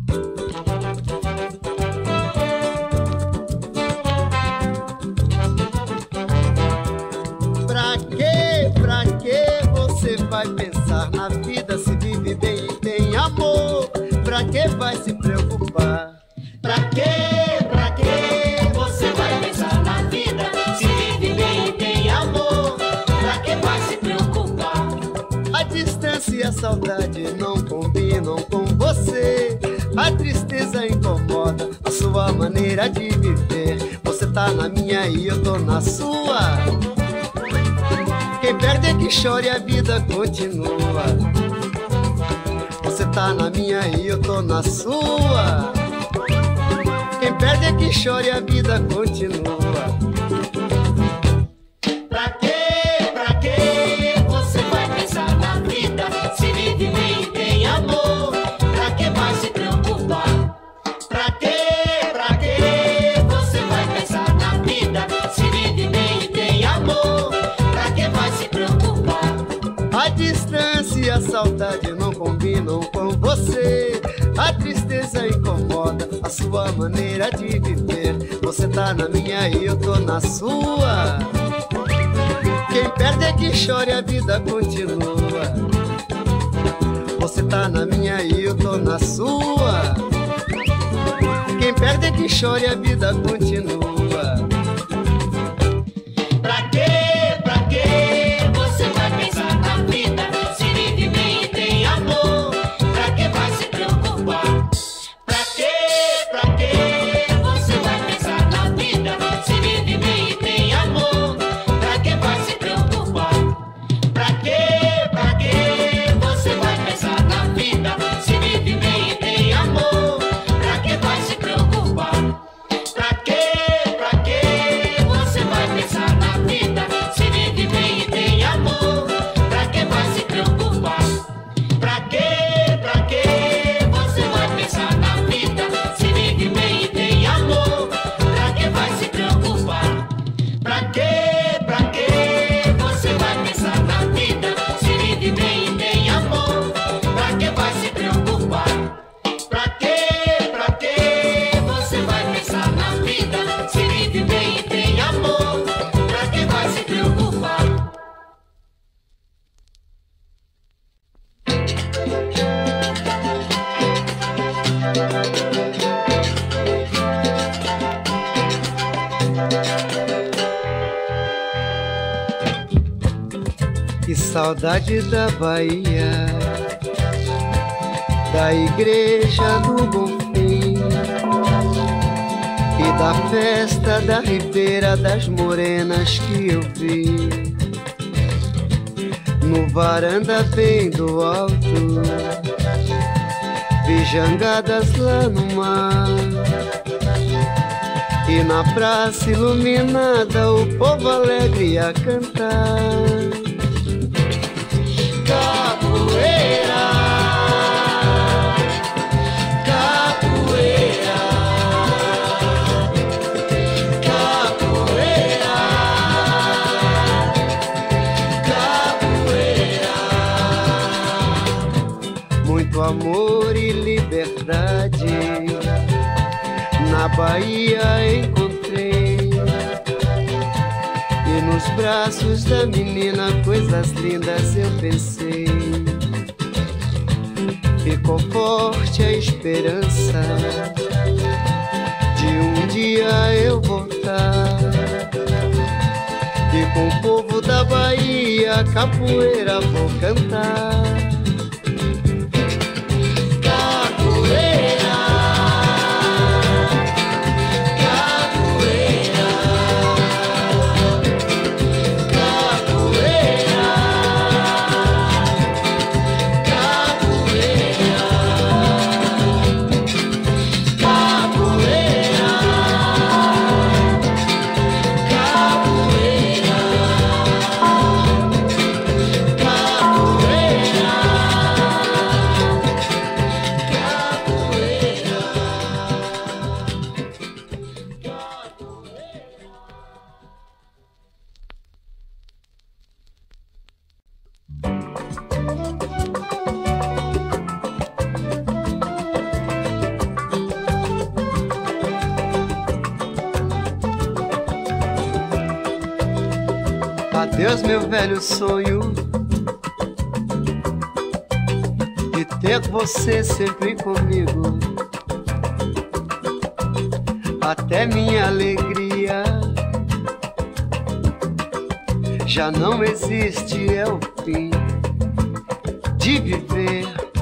Pra que você vai pensar na vida se vive bem e tem amor? Pra que vai se preocupar? Pra que você vai pensar na vida se vive bem e tem amor? Pra que vai se preocupar? A distância e a saudade não combinam com você. A tristeza incomoda a sua maneira de viver. Você tá na minha e eu tô na sua. Quem perde é que chora e a vida continua. Você tá na minha e eu tô na sua. Quem perde é que chora e a vida continua. Pra que você vai pensar na vida se vive bem e tem amor? Pra que vai se preocupar? Pra que você vai pensar na vida se vive bem e tem amor? Pra que vai se preocupar? A distância e a saudade não combinam com você. A tristeza incomoda a sua maneira de viver. Você tá na minha e eu tô na sua. Quem perde é que chora e a vida continua. Você tá na minha e eu tô na sua. Quem perde é que chora e a vida continua. Pra que você vai pensar na vida se vive bem e tem amor? Pra que vai se preocupar? Pra que você vai pensar na vida se vive bem e tem amor? Pra que vai se preocupar? Pra que você vai pensar na vida se vive bem e tem amor? Pra que vai se preocupar? Pra que você vai pensar na vida se vive bem e tem amor? Pra que vai se preocupar? Pra que você vai pensar na vida se vive bem e tem amor? Pra que vai se preocupar? Pra que você vai pensar na vida se vive bem e tem amor? Pra que vai se preocupar? Pra que você vai pensar na vida se vive bem e tem amor? Pra que vai se preocupar? Que saudade da Bahia, da igreja do Bonfim e da festa da Ribeira das Morenas que eu vi no varanda bem do alto, vi jangadas lá no mar e na praça iluminada o povo alegre a cantar. Capoeira, capoeira, capoeira, capoeira. Muito amor e liberdade na Bahia encontrei. E nos braços da menina coisas lindas eu pensei. Ficou forte a esperança de um dia eu voltar e com o povo da Bahia capoeira vou cantar. Capoeira, capoeira, Deus, meu velho sonho de ter você sempre comigo. Até minha alegria já não existe, é o fim de viver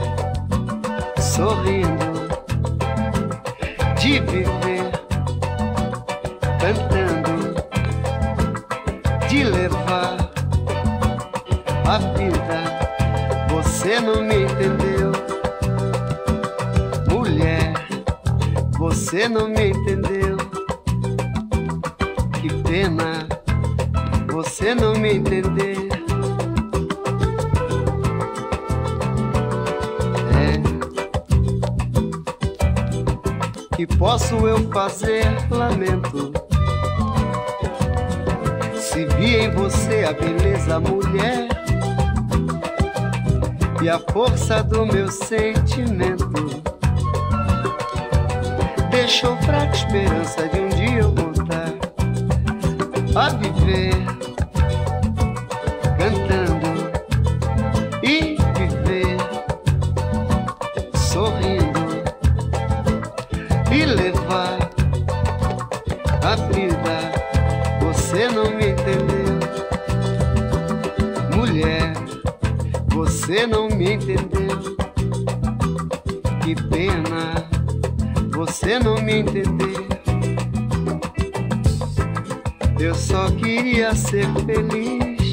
sorrindo, de viver cantando, de levar a vida. Você não me entendeu, mulher, você não me entendeu. Que pena você não me entender. Que posso eu fazer, lamento, se vi em você a beleza, mulher, e a força do meu sentimento. Deixou fraca esperança de um dia eu voltar a viver cantando e viver sorrindo e levar a vida. Você não me entendeu, mulher, você não me entendeu. Que pena você não me entender. Eu só queria ser feliz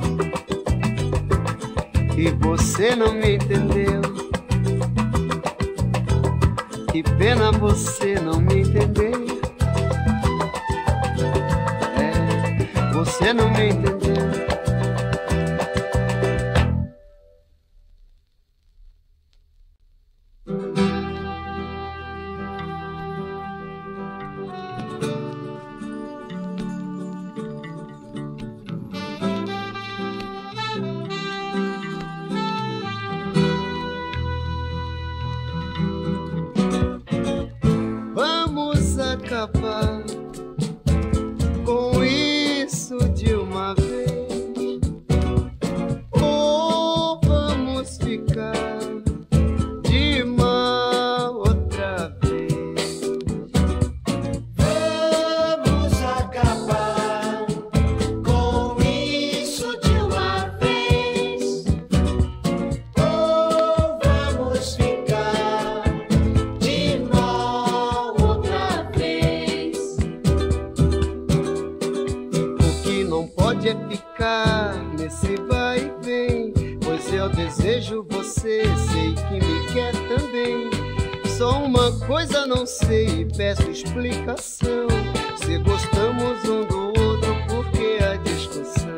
e você não me entendeu. Que pena você não me entender. Você não me entendeu. Vamos acabar com isso de uma vez, ou vamos ficar de mal outra vez? Vamos acabar com isso de uma vez, ou vamos ficar de mal outra vez? O que não pode é ficar nesse vai e vem, pois eu desejo você, sei que me quer também. Só uma coisa não sei e peço explicação, se gostamos um do outro, por que a discussão?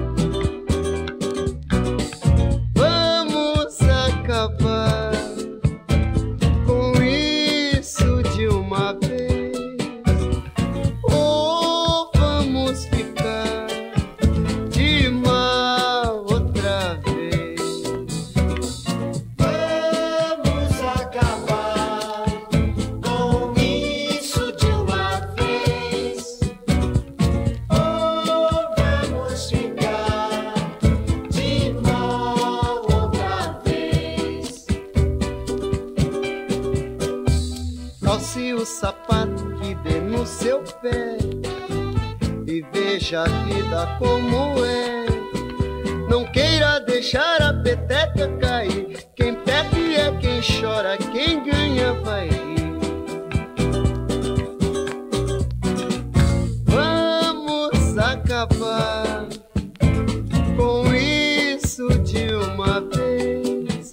Vamos acabar com isso de uma vez, ou vamos ficar de mal outra vez? Vamos acabar com isso de uma vez, ou vamos ficar de mal outra vez? Calce o sapato que dê no seu pé e veja a vida como é. Não queira deixar a peteca cair, quem perde é quem chora, quem ganha vai rir. Vamos acabar com isso de uma vez,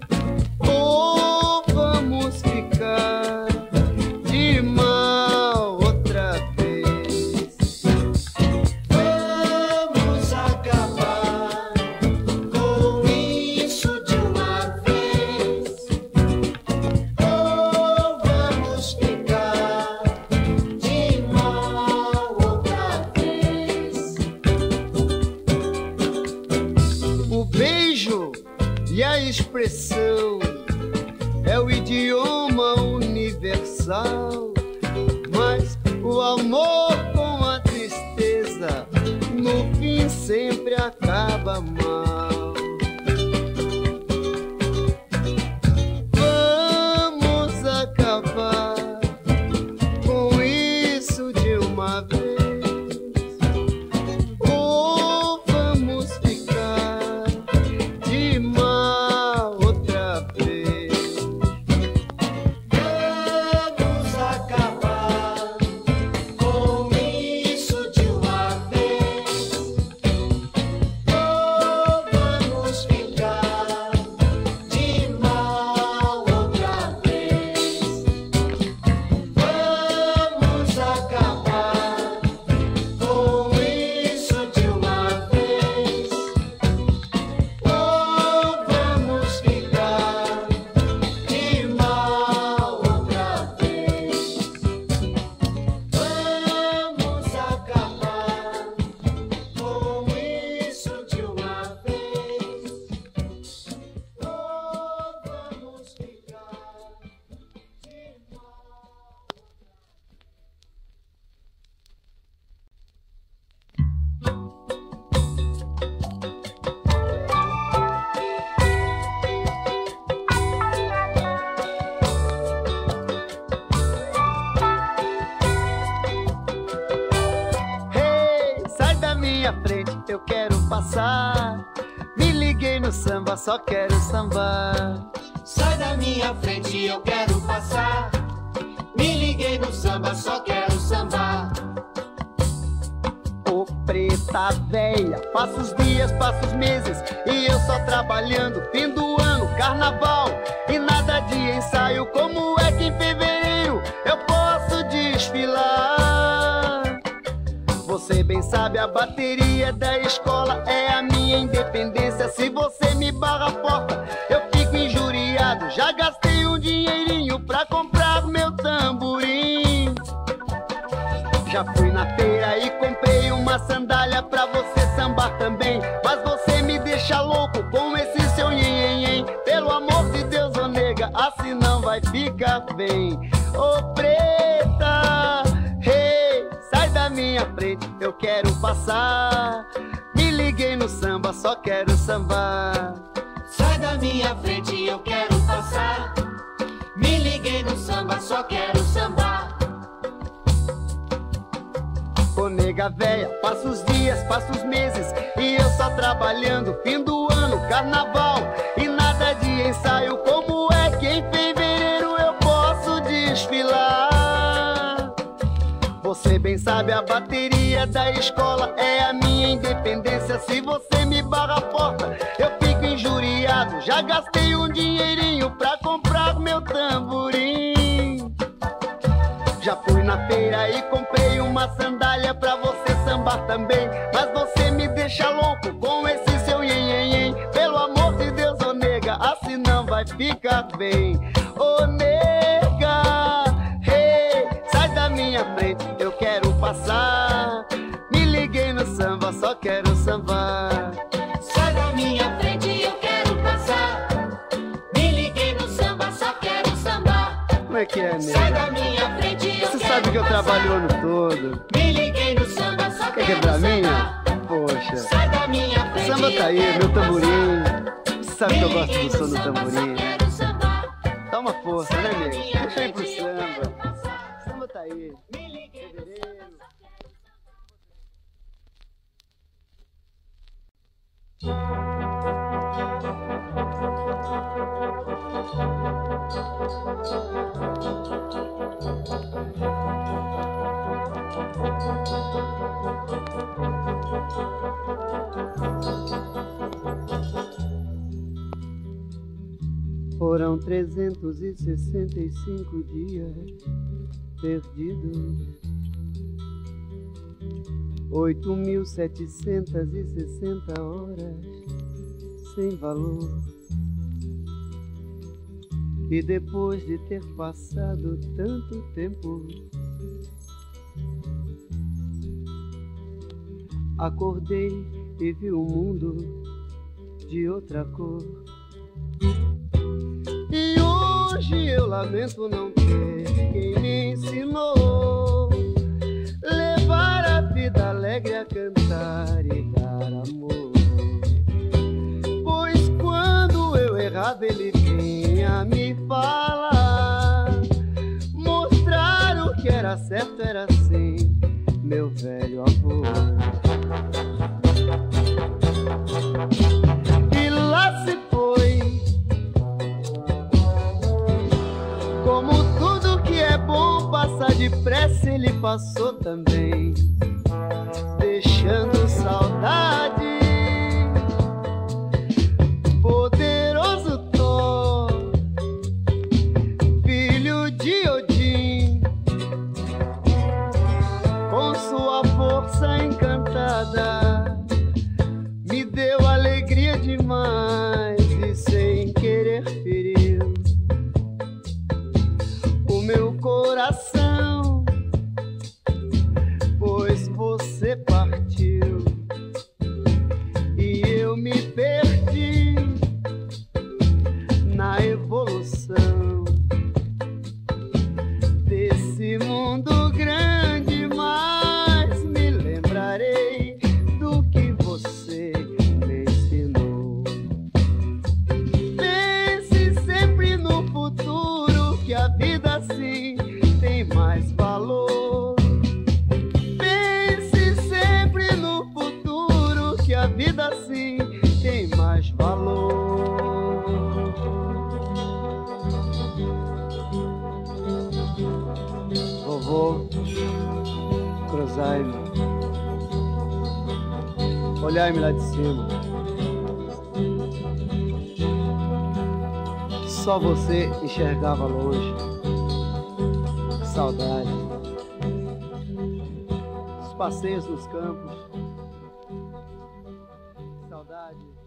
ou vamos ficar de mal outra vez? Vamos acabar com isso de uma vez, ou vamos ficar de mal outra vez? O beijo e a expressão é o idioma universal, mas o amor com a tristeza no fim sempre minha frente, eu quero passar. Me liguei no samba, só quero sambar. Sai da minha frente, eu quero passar. Me liguei no samba, só quero sambar. Ô preta véia, passa os dias, passa os meses, e eu só trabalhando, fim do ano, carnaval, e nada de ensaio. Como é que em fevereiro eu posso desfilar? Você bem sabe, a bateria da escola é a minha independência. Se você me barra a porta, eu fico injuriado. Já gastei um dinheirinho pra comprar meu tamborim. Já fui na feira e comprei uma sandália pra você sambar também. Mas você me deixa louco com esse seu nhenhenhen. Pelo amor de Deus, ô nega, assim não vai ficar bem. Ô preta, hey, sai da minha frente, eu quero passar. Me liguei no samba, só quero sambar. Sai da minha frente, eu quero passar. Me liguei no samba, só quero sambar. Ô nega véia, passa os dias, passa os meses, e eu só trabalhando, fim do ano, carnaval, e nada de ensaio. Como é que em fevereiro eu posso desfilar? Você bem sabe, a bateria da escola é a minha independência. Se você me barra a porta, eu fico injuriado. Já gastei um dinheirinho pra comprar meu tamborim. Já fui na feira e comprei uma sandália pra você sambar também. Mas você me deixa louco com esse seu nhenhenhen. Pelo amor de Deus, ô nega, assim não vai ficar bem. Ô nega, hey, sai da minha frente, eu quero passar. Me liguei no samba, só quero sambar. Sai da minha frente, eu quero passar. Me liguei no samba, só quero sambar. Como é que é, nega? Sai da minha frente, eu Você quero sabe que eu passar. trabalho o ano todo. Me liguei no samba, só Quer que é quero pra mim? sambar. Poxa, Sai da minha frente, samba tá aí, eu quero meu tamborim. passar. Você sabe que eu gosto Me liguei do som do no samba, tamborim, só né? quero sambar. Dá uma força, Sai né, da nega? minha Deixa eu ir pro frente, eu quero samba. passar. Samba tá aí. Me liguei no Fevereiro. Foram 365 dias perdidos, 8.760 horas sem valor. E depois de ter passado tanto tempo, acordei e vi o mundo de outra cor. E hoje eu lamento não ter quem me ensinou levar a vida alegre, a cantar e dar amor. Pois quando eu errava ele vinha me falar, mostrar o que era certo, era assim, meu velho avô. E lá se foi, como tudo que é bom passa depressa, ele passou também, deixando saudade. Poderoso Thor, filho de Odin, com sua força encantada, me deu alegria demais e sem querer feriu o meu coração, pois você partiu e eu me perdi na evolução desse mundo grande. Mas me lembrarei do que você me ensinou. Pense sempre no futuro, que a vida assim tem mais valor. Pense sempre no futuro, Olhai-me. Olhai-me lá de cima. Só você enxergava longe. Que saudade. Os passeios nos campos. Que saudade.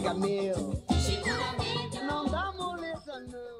amiga meu. Segura, amiga. Não dá moleza não.